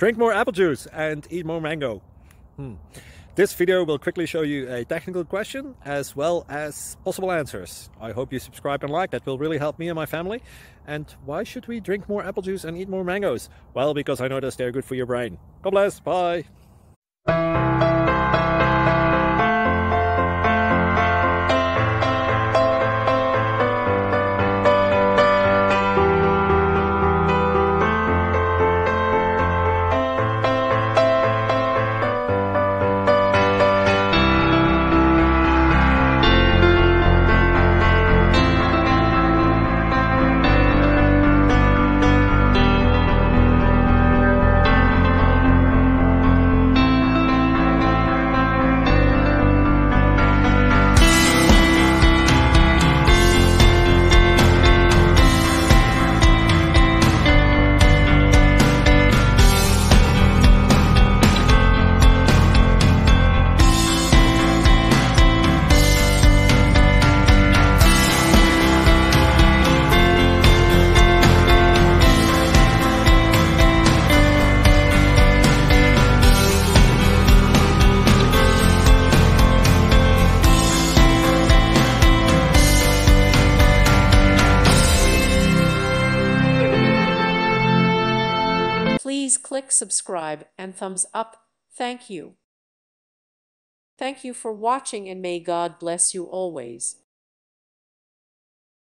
Drink more apple juice and eat more mango. This video will quickly show you a technical question as well as possible answers. I hope you subscribe and like, that will really help me and my family. And why should we drink more apple juice and eat more mangoes? Well, because I noticed they're good for your brain. God bless, bye! Please click subscribe and thumbs up. Thank you. Thank you for watching, and may God bless you always.